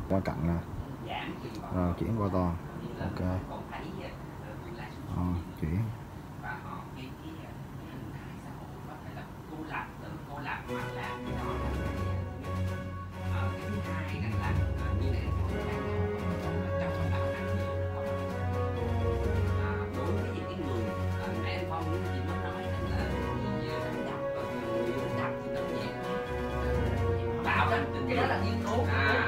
Qua cạnh nè. Rồi chuyển qua to. Ok. Chuyển. Cái đó là nghiên cứu.